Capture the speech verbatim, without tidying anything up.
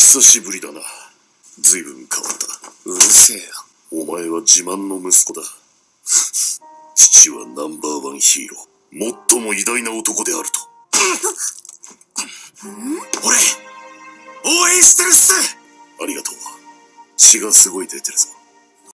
久しぶりだな。随分変わった。うるせえよ。お前は自慢の息子だ。父はナンバーワンヒーロー。最も偉大な男であると。俺、応援してるっす。ありがとう。血がすごい出てるぞ。